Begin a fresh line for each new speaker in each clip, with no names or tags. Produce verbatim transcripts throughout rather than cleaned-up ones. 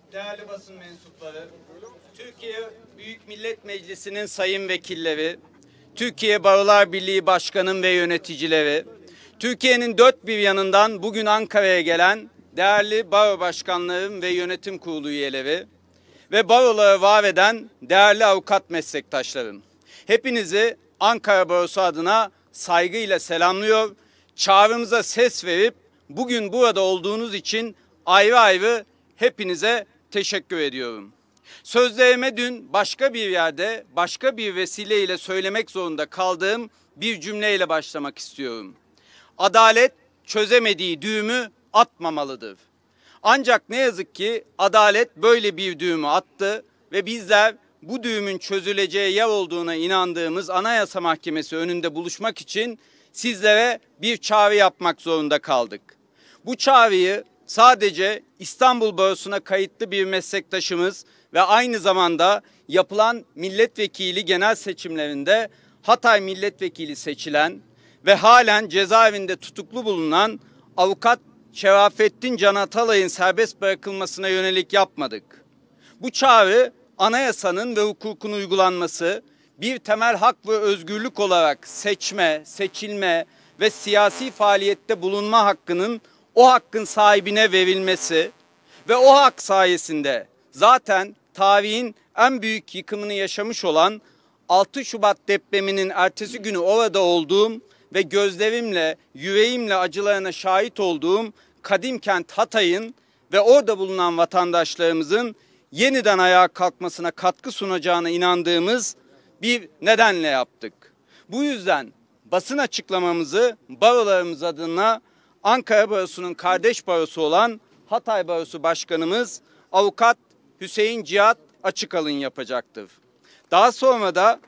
değerli basın mensupları, Türkiye Büyük Millet Meclisi'nin sayın vekilleri, Türkiye Barolar Birliği Başkanı ve yöneticileri, Türkiye'nin dört bir yanından bugün Ankara'ya gelen değerli baro başkanlarım ve yönetim kurulu üyeleri ve baroları var eden değerli avukat meslektaşlarım. Hepinizi Ankara Barosu adına saygıyla selamlıyor, çağrımıza ses verip bugün burada olduğunuz için ayrı ayrı hepinize teşekkür ediyorum. Sözlerime dün başka bir yerde, başka bir vesileyle söylemek zorunda kaldığım bir cümleyle başlamak istiyorum. Adalet çözemediği düğümü atmamalıdır. Ancak ne yazık ki adalet böyle bir düğümü attı ve bizler bu düğümün çözüleceği yer olduğuna inandığımız Anayasa Mahkemesi önünde buluşmak için sizlere bir çağrı yapmak zorunda kaldık. Bu çağrıyı sadece İstanbul Barosu'na kayıtlı bir meslektaşımız ve aynı zamanda yapılan milletvekili genel seçimlerinde Hatay milletvekili seçilen ve halen cezaevinde tutuklu bulunan avukat Şerafettin Can Atalay'ın serbest bırakılmasına yönelik yapmadık. Bu çağrı anayasanın ve hukukun uygulanması, bir temel hak ve özgürlük olarak seçme, seçilme ve siyasi faaliyette bulunma hakkının o hakkın sahibine verilmesi ve o hak sayesinde zaten tarihin en büyük yıkımını yaşamış olan altı Şubat depreminin ertesi günü orada olduğum ve gözlerimle, yüreğimle acılarına şahit olduğum Kadimkent Hatay'ın ve orada bulunan vatandaşlarımızın yeniden ayağa kalkmasına katkı sunacağına inandığımız bir nedenle yaptık. Bu yüzden basın açıklamamızı barolarımız adına Ankara Barosu'nun kardeş barosu olan Hatay Barosu Başkanımız Avukat Hüseyin Cihat Açıkalın yapacaktır. Daha sonra da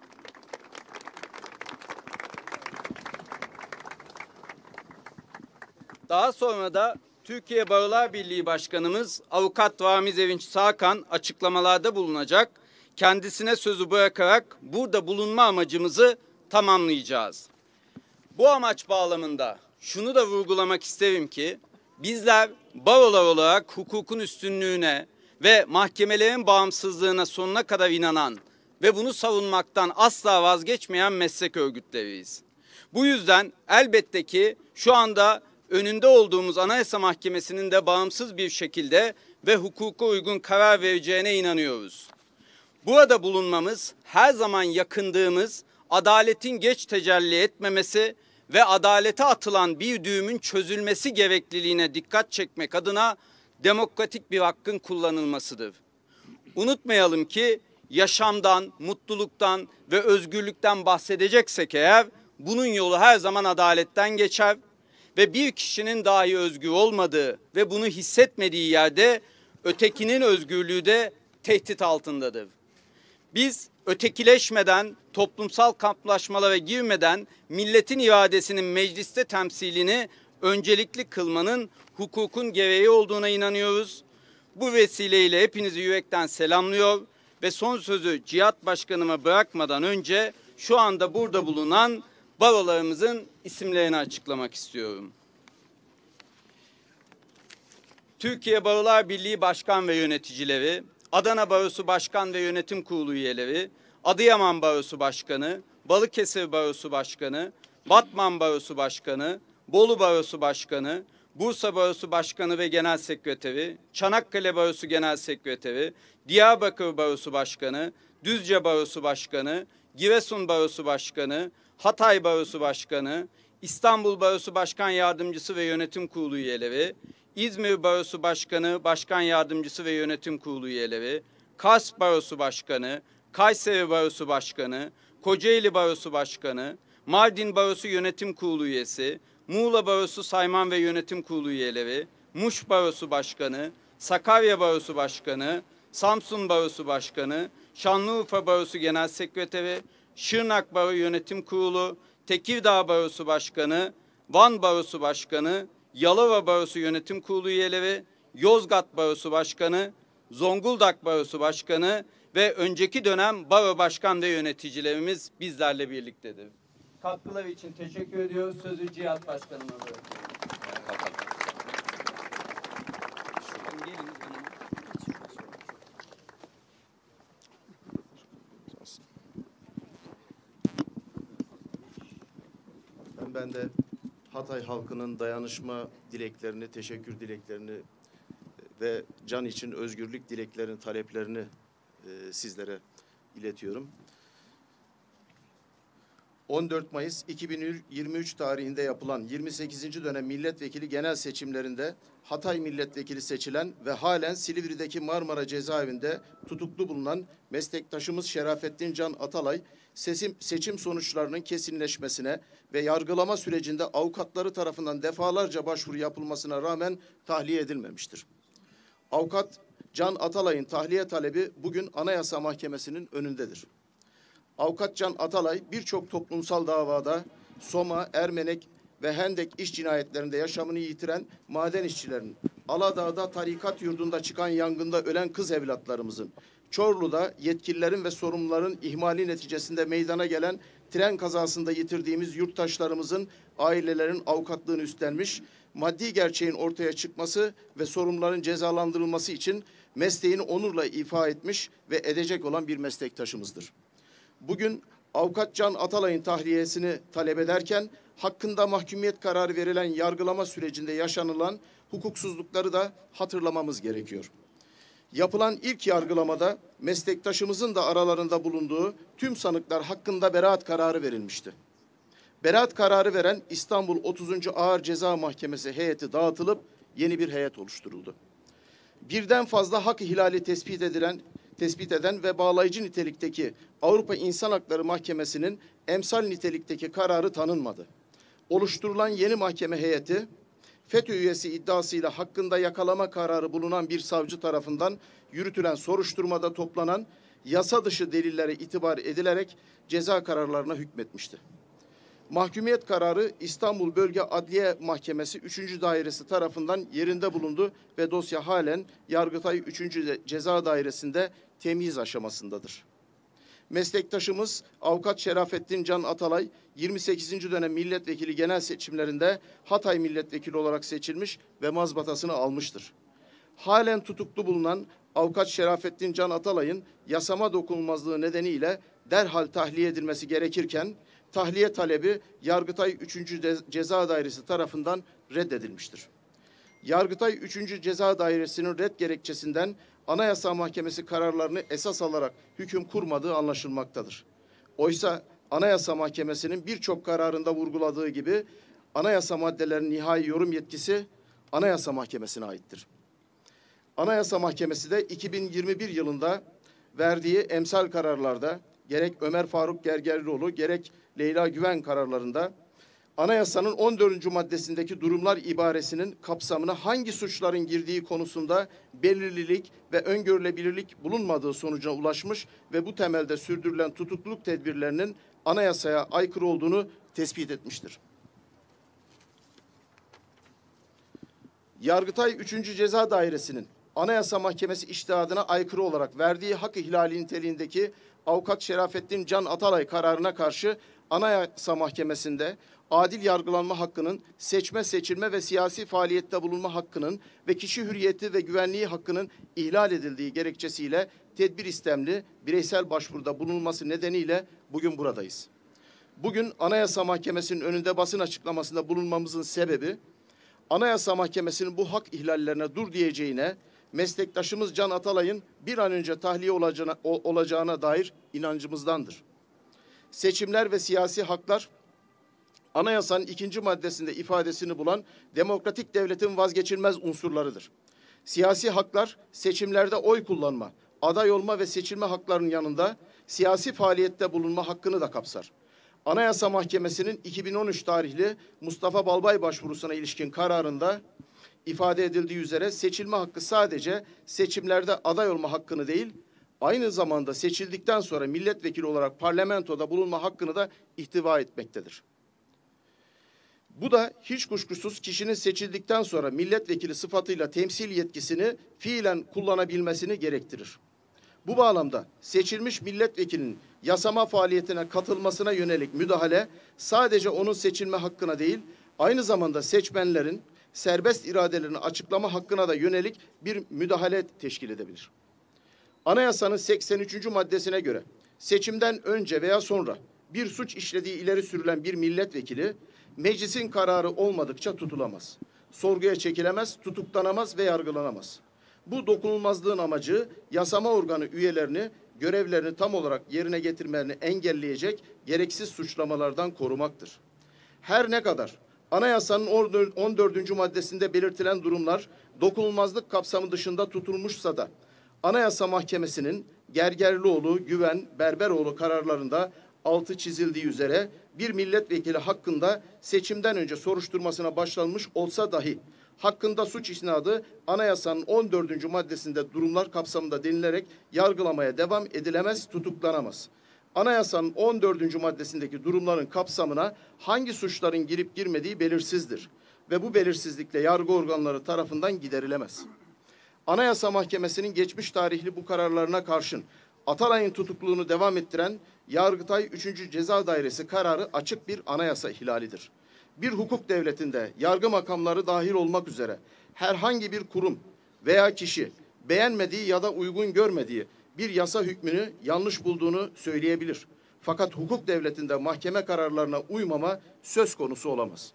Daha sonra da Türkiye Barolar Birliği Başkanımız Avukat Ramiz Erinç Sağkan açıklamalarda bulunacak. Kendisine sözü bırakarak burada bulunma amacımızı tamamlayacağız. Bu amaç bağlamında şunu da vurgulamak isterim ki bizler barolar olarak hukukun üstünlüğüne ve mahkemelerin bağımsızlığına sonuna kadar inanan ve bunu savunmaktan asla vazgeçmeyen meslek örgütleriyiz. Bu yüzden elbette ki şu anda önünde olduğumuz Anayasa Mahkemesi'nin de bağımsız bir şekilde ve hukuka uygun karar vereceğine inanıyoruz. Burada bulunmamız her zaman yakındığımız adaletin geç tecelli etmemesi ve adalete atılan bir düğümün çözülmesi gerekliliğine dikkat çekmek adına demokratik bir hakkın kullanılmasıdır. Unutmayalım ki yaşamdan, mutluluktan ve özgürlükten bahsedeceksek eğer bunun yolu her zaman adaletten geçer ve bir kişinin dahi özgür olmadığı ve bunu hissetmediği yerde ötekinin özgürlüğü de tehdit altındadır. Biz ötekileşmeden, toplumsal kamplaşmalara girmeden milletin iradesinin mecliste temsilini öncelikli kılmanın hukukun gereği olduğuna inanıyoruz. Bu vesileyle hepinizi yürekten selamlıyor ve son sözü Cihat Başkanıma bırakmadan önce şu anda burada bulunan barolarımızın isimlerini açıklamak istiyorum. Türkiye Barolar Birliği Başkan ve Yöneticileri, Adana Barosu Başkan ve Yönetim Kurulu üyeleri, Adıyaman Barosu Başkanı, Balıkesir Barosu Başkanı, Batman Barosu Başkanı, Bolu Barosu Başkanı, Bursa Barosu Başkanı ve Genel Sekreteri, Çanakkale Barosu Genel Sekreteri, Diyarbakır Barosu Başkanı, Düzce Barosu Başkanı, Giresun Barosu Başkanı, Hatay Barosu Başkanı, İstanbul Barosu Başkan Yardımcısı ve Yönetim Kurulu üyeleri, İzmir Barosu Başkanı, Başkan Yardımcısı ve Yönetim Kurulu üyeleri, Kars Barosu Başkanı, Kayseri Barosu Başkanı, Kocaeli Barosu Başkanı, Mardin Barosu Yönetim Kurulu üyesi, Muğla Barosu Sayman ve Yönetim Kurulu üyeleri, Muş Barosu Başkanı, Sakarya Barosu Başkanı, Samsun Barosu Başkanı, Şanlıurfa Barosu Genel Sekreteri, Şırnak Baro Yönetim Kurulu, Tekirdağ Barosu Başkanı, Van Barosu Başkanı, Yalova Barosu Yönetim Kurulu üyeleri, Yozgat Barosu Başkanı, Zonguldak Barosu Başkanı ve önceki dönem baro başkan ve yöneticilerimiz bizlerle birliktedir. Katkıları için teşekkür ediyoruz. Sözü Cihat Başkanıma bırakıyorum.
ben de Hatay halkının dayanışma dileklerini, teşekkür dileklerini ve can için özgürlük dileklerini, taleplerini e, sizlere iletiyorum. on dört Mayıs iki bin yirmi üç tarihinde yapılan yirmi sekizinci dönem milletvekili genel seçimlerinde Hatay milletvekili seçilen ve halen Silivri'deki Marmara cezaevinde tutuklu bulunan meslektaşımız Şerafettin Can Atalay, seçim, seçim sonuçlarının kesinleşmesine ve yargılama sürecinde avukatları tarafından defalarca başvuru yapılmasına rağmen tahliye edilmemiştir. Avukat Can Atalay'ın tahliye talebi bugün Anayasa Mahkemesi'nin önündedir. Avukat Can Atalay birçok toplumsal davada Soma, Ermenek ve Hendek iş cinayetlerinde yaşamını yitiren maden işçilerin, Aladağ'da tarikat yurdunda çıkan yangında ölen kız evlatlarımızın, Çorlu'da yetkililerin ve sorumluların ihmali neticesinde meydana gelen tren kazasında yitirdiğimiz yurttaşlarımızın ailelerin avukatlığını üstlenmiş, maddi gerçeğin ortaya çıkması ve sorumluların cezalandırılması için mesleğini onurla ifa etmiş ve edecek olan bir meslektaşımızdır. Bugün Avukat Can Atalay'ın tahliyesini talep ederken hakkında mahkumiyet kararı verilen yargılama sürecinde yaşanılan hukuksuzlukları da hatırlamamız gerekiyor. Yapılan ilk yargılamada meslektaşımızın da aralarında bulunduğu tüm sanıklar hakkında beraat kararı verilmişti. Beraat kararı veren İstanbul otuzuncu Ağır Ceza Mahkemesi heyeti dağıtılıp yeni bir heyet oluşturuldu. Birden fazla hak ihlali tespit edilen tespit eden ve bağlayıcı nitelikteki Avrupa İnsan Hakları Mahkemesi'nin emsal nitelikteki kararı tanınmadı. Oluşturulan yeni mahkeme heyeti, FETÖ üyesi iddiasıyla hakkında yakalama kararı bulunan bir savcı tarafından yürütülen soruşturmada toplanan yasa dışı delillere itibar edilerek ceza kararlarına hükmetmişti. Mahkumiyet kararı İstanbul Bölge Adliye Mahkemesi üçüncü Dairesi tarafından yerinde bulundu ve dosya halen Yargıtay üçüncü Ceza Dairesi'nde temyiz aşamasındadır. Meslektaşımız Avukat Şerafettin Can Atalay, yirmi sekizinci dönem milletvekili genel seçimlerinde Hatay milletvekili olarak seçilmiş ve mazbatasını almıştır. Halen tutuklu bulunan Avukat Şerafettin Can Atalay'ın yasama dokunulmazlığı nedeniyle derhal tahliye edilmesi gerekirken, tahliye talebi Yargıtay üçüncü Ceza Dairesi tarafından reddedilmiştir. Yargıtay üçüncü Ceza Dairesi'nin red gerekçesinden Anayasa Mahkemesi kararlarını esas alarak hüküm kurmadığı anlaşılmaktadır. Oysa Anayasa Mahkemesi'nin birçok kararında vurguladığı gibi anayasa maddelerinin nihai yorum yetkisi Anayasa Mahkemesi'ne aittir. Anayasa Mahkemesi de iki bin yirmi bir yılında verdiği emsal kararlarda gerek Ömer Faruk Gergerlioğlu gerek Leyla Güven kararlarında Anayasanın on dördüncü maddesindeki durumlar ibaresinin kapsamına hangi suçların girdiği konusunda belirlilik ve öngörülebilirlik bulunmadığı sonucuna ulaşmış ve bu temelde sürdürülen tutukluluk tedbirlerinin anayasaya aykırı olduğunu tespit etmiştir. Yargıtay üçüncü Ceza Dairesi'nin Anayasa Mahkemesi içtihadına aykırı olarak verdiği hak ihlali niteliğindeki Avukat Şerafettin Can Atalay kararına karşı Anayasa Mahkemesi'nde adil yargılanma hakkının, seçme, seçilme ve siyasi faaliyette bulunma hakkının ve kişi hürriyeti ve güvenliği hakkının ihlal edildiği gerekçesiyle tedbir istemli bireysel başvuruda bulunması nedeniyle bugün buradayız. Bugün Anayasa Mahkemesi'nin önünde basın açıklamasında bulunmamızın sebebi, Anayasa Mahkemesi'nin bu hak ihlallerine dur diyeceğine, meslektaşımız Can Atalay'ın bir an önce tahliye olacağına, olacağına dair inancımızdandır. Seçimler ve siyasi haklar, Anayasanın ikinci maddesinde ifadesini bulan demokratik devletin vazgeçilmez unsurlarıdır. Siyasi haklar, seçimlerde oy kullanma, aday olma ve seçilme haklarının yanında siyasi faaliyette bulunma hakkını da kapsar. Anayasa Mahkemesi'nin iki bin on üç tarihli Mustafa Balbay başvurusuna ilişkin kararında ifade edildiği üzere seçilme hakkı sadece seçimlerde aday olma hakkını değil, aynı zamanda seçildikten sonra milletvekili olarak parlamentoda bulunma hakkını da ihtiva etmektedir. Bu da hiç kuşkusuz kişinin seçildikten sonra milletvekili sıfatıyla temsil yetkisini fiilen kullanabilmesini gerektirir. Bu bağlamda seçilmiş milletvekilinin yasama faaliyetine katılmasına yönelik müdahale sadece onun seçilme hakkına değil, aynı zamanda seçmenlerin serbest iradelerini açıklama hakkına da yönelik bir müdahale teşkil edebilir. Anayasanın seksen üçüncü maddesine göre seçimden önce veya sonra bir suç işlediği ileri sürülen bir milletvekili Meclisin kararı olmadıkça tutulamaz. Sorguya çekilemez, tutuklanamaz ve yargılanamaz. Bu dokunulmazlığın amacı yasama organı üyelerini görevlerini tam olarak yerine getirmelerini engelleyecek gereksiz suçlamalardan korumaktır. Her ne kadar Anayasanın on dördüncü maddesinde belirtilen durumlar dokunulmazlık kapsamı dışında tutulmuşsa da Anayasa Mahkemesi'nin Gergerlioğlu, Güven, Berberoğlu kararlarında altı çizildiği üzere bir milletvekili hakkında seçimden önce soruşturmasına başlanmış olsa dahi hakkında suç isnadı Anayasanın on dördüncü maddesinde durumlar kapsamında denilerek yargılamaya devam edilemez, tutuklanamaz. Anayasanın on dördüncü maddesindeki durumların kapsamına hangi suçların girip girmediği belirsizdir ve bu belirsizlikle yargı organları tarafından giderilemez. Anayasa Mahkemesi'nin geçmiş tarihli bu kararlarına karşın Atalay'ın tutukluluğunu devam ettiren Yargıtay üçüncü Ceza Dairesi kararı açık bir anayasa ihlalidir. Bir hukuk devletinde yargı makamları dahil olmak üzere herhangi bir kurum veya kişi beğenmediği ya da uygun görmediği bir yasa hükmünü yanlış bulduğunu söyleyebilir. Fakat hukuk devletinde mahkeme kararlarına uymama söz konusu olamaz.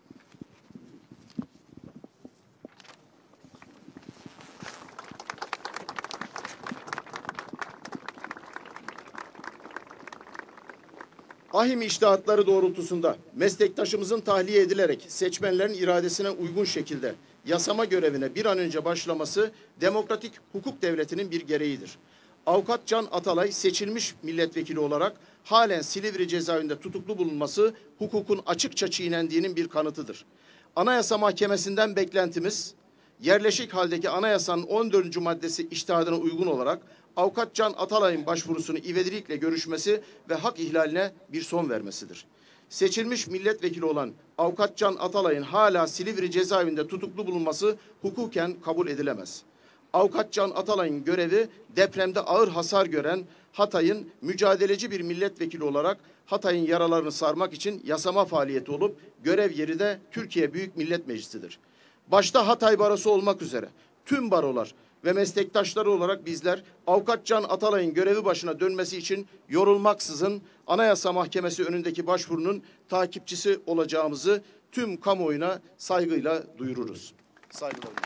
Ahim içtihatları doğrultusunda meslektaşımızın tahliye edilerek seçmenlerin iradesine uygun şekilde yasama görevine bir an önce başlaması demokratik hukuk devletinin bir gereğidir. Avukat Can Atalay seçilmiş milletvekili olarak halen Silivri cezaevinde tutuklu bulunması hukukun açıkça çiğnendiğinin bir kanıtıdır. Anayasa Mahkemesi'nden beklentimiz yerleşik haldeki anayasanın on dördüncü maddesi içtihadına uygun olarak Avukat Can Atalay'ın başvurusunu ivedilikle görüşmesi ve hak ihlaline bir son vermesidir. Seçilmiş milletvekili olan Avukat Can Atalay'ın hala Silivri cezaevinde tutuklu bulunması hukuken kabul edilemez. Avukat Can Atalay'ın görevi depremde ağır hasar gören Hatay'ın mücadeleci bir milletvekili olarak Hatay'ın yaralarını sarmak için yasama faaliyeti olup görev yeri de Türkiye Büyük Millet Meclisi'dir. Başta Hatay Barosu olmak üzere tüm barolar ve meslektaşları olarak bizler Avukat Can Atalay'ın görevi başına dönmesi için yorulmaksızın Anayasa Mahkemesi önündeki başvurunun takipçisi olacağımızı tüm kamuoyuna saygıyla duyururuz. Saygılarımla.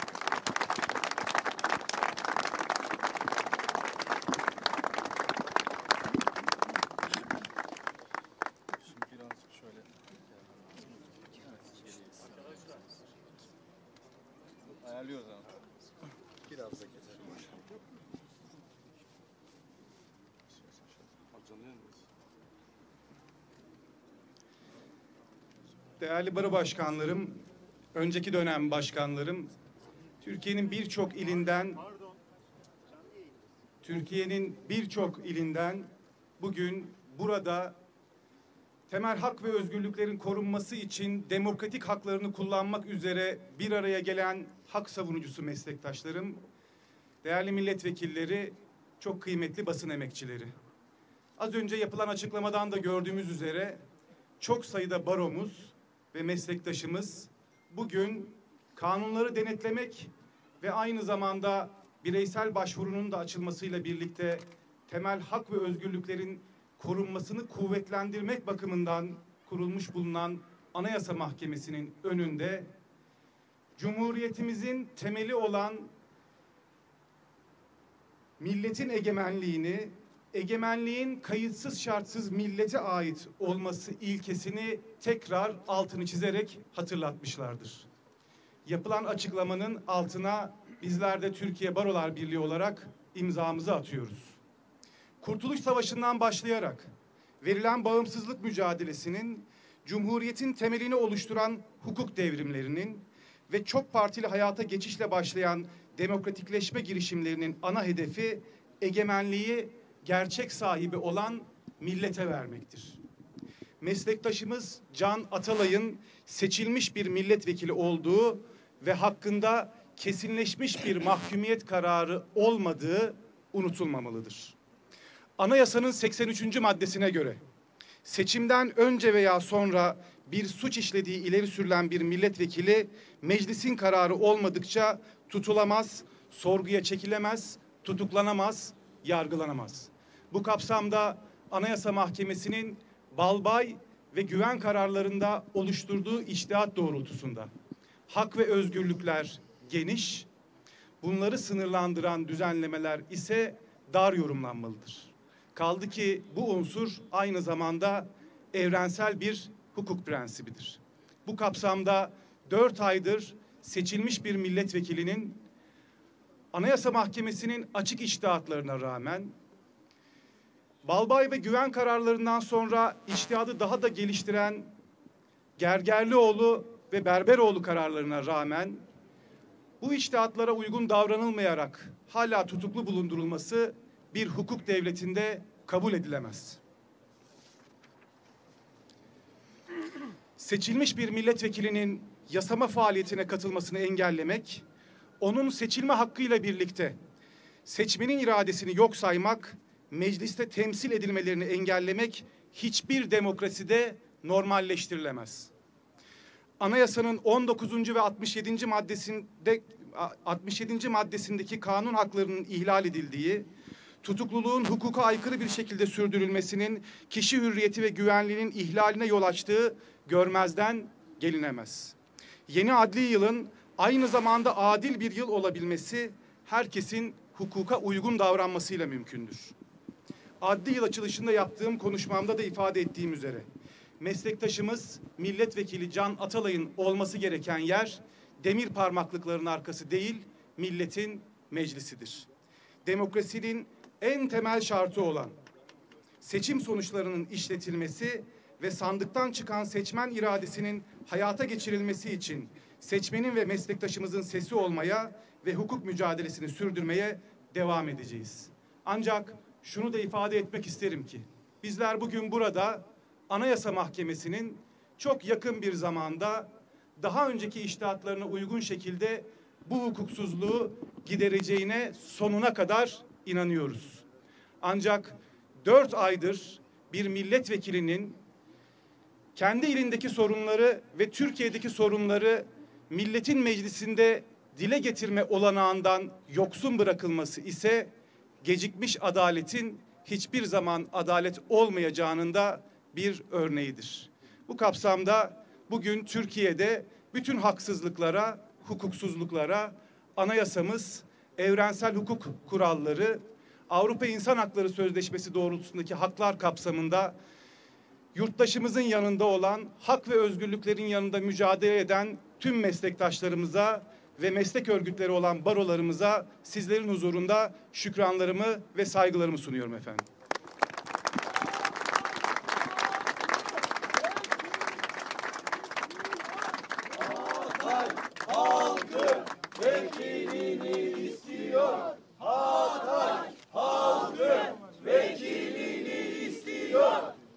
Ayarlıyoruz ama. Biraz da geçelim.
Değerli baro başkanlarım, önceki dönem başkanlarım, Türkiye'nin birçok ilinden Türkiye'nin birçok ilinden bugün burada temel hak ve özgürlüklerin korunması için demokratik haklarını kullanmak üzere bir araya gelen hak savunucusu meslektaşlarım, değerli milletvekilleri, çok kıymetli basın emekçileri. Az önce yapılan açıklamadan da gördüğümüz üzere çok sayıda baromuz ve meslektaşımız bugün kanunları denetlemek ve aynı zamanda bireysel başvurunun da açılmasıyla birlikte temel hak ve özgürlüklerin korunmasını kuvvetlendirmek bakımından kurulmuş bulunan Anayasa Mahkemesi'nin önünde Cumhuriyetimizin temeli olan milletin egemenliğini, egemenliğin kayıtsız şartsız millete ait olması ilkesini tekrar altını çizerek hatırlatmışlardır. Yapılan açıklamanın altına bizler de Türkiye Barolar Birliği olarak imzamızı atıyoruz. Kurtuluş Savaşı'ndan başlayarak verilen bağımsızlık mücadelesinin, Cumhuriyet'in temelini oluşturan hukuk devrimlerinin ve çok partili hayata geçişle başlayan demokratikleşme girişimlerinin ana hedefi egemenliği gerçek sahibi olan millete vermektir. Meslektaşımız Can Atalay'ın seçilmiş bir milletvekili olduğu ve hakkında kesinleşmiş bir mahkumiyet kararı olmadığı unutulmamalıdır. Anayasanın seksen üçüncü maddesine göre seçimden önce veya sonra bir suç işlediği ileri sürülen bir milletvekili meclisin kararı olmadıkça tutulamaz, sorguya çekilemez, tutuklanamaz, yargılanamaz. Bu kapsamda Anayasa Mahkemesi'nin Balbay ve güven kararlarında oluşturduğu içtihat doğrultusunda hak ve özgürlükler geniş, bunları sınırlandıran düzenlemeler ise dar yorumlanmalıdır. Kaldı ki bu unsur aynı zamanda evrensel bir hukuk prensibidir. Bu kapsamda dört aydır seçilmiş bir milletvekilinin Anayasa Mahkemesi'nin açık içtihatlarına rağmen, Balbay ve güven kararlarından sonra içtihadı daha da geliştiren Gergerlioğlu ve Berberoğlu kararlarına rağmen bu içtihatlara uygun davranılmayarak hala tutuklu bulundurulması bir hukuk devletinde kabul edilemez. Seçilmiş bir milletvekilinin yasama faaliyetine katılmasını engellemek, onun seçilme hakkıyla birlikte seçmenin iradesini yok saymak, mecliste temsil edilmelerini engellemek hiçbir demokraside normalleştirilemez. Anayasanın on dokuzuncu ve altmış yedinci maddesinde altmış yedinci maddesindeki kanun haklarının ihlal edildiği, tutukluluğun hukuka aykırı bir şekilde sürdürülmesinin kişi hürriyeti ve güvenliğinin ihlaline yol açtığı görmezden gelinemez. Yeni adli yılın aynı zamanda adil bir yıl olabilmesi herkesin hukuka uygun davranmasıyla mümkündür. Adli yıl açılışında yaptığım konuşmamda da ifade ettiğim üzere meslektaşımız milletvekili Can Atalay'ın olması gereken yer demir parmaklıkların arkası değil, milletin meclisidir. Demokrasinin en temel şartı olan seçim sonuçlarının işletilmesi ve sandıktan çıkan seçmen iradesinin hayata geçirilmesi için seçmenin ve meslektaşımızın sesi olmaya ve hukuk mücadelesini sürdürmeye devam edeceğiz. Ancak şunu da ifade etmek isterim ki bizler bugün burada Anayasa Mahkemesi'nin çok yakın bir zamanda daha önceki içtihatlarına uygun şekilde bu hukuksuzluğu gidereceğine sonuna kadar inanıyoruz. Ancak dört aydır bir milletvekilinin kendi ilindeki sorunları ve Türkiye'deki sorunları milletin meclisinde dile getirme olanağından yoksun bırakılması ise gecikmiş adaletin hiçbir zaman adalet olmayacağının da bir örneğidir. Bu kapsamda bugün Türkiye'de bütün haksızlıklara, hukuksuzluklara anayasamız, evrensel hukuk kuralları, Avrupa İnsan Hakları Sözleşmesi doğrultusundaki haklar kapsamında yurttaşımızın yanında olan, hak ve özgürlüklerin yanında mücadele eden tüm meslektaşlarımıza ve meslek örgütleri olan barolarımıza sizlerin huzurunda şükranlarımı ve saygılarımı sunuyorum efendim.
Hatay halkı vekilini istiyor. Hatay halkı vekilini istiyor.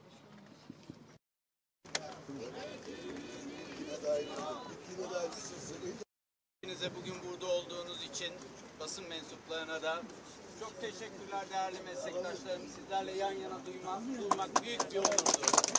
Hepinize bugün burada olduğunuz için basın mensuplarına da çok teşekkürler değerli meslektaşlarım. Sizlerle yan yana duymak, duymak büyük bir onurdu.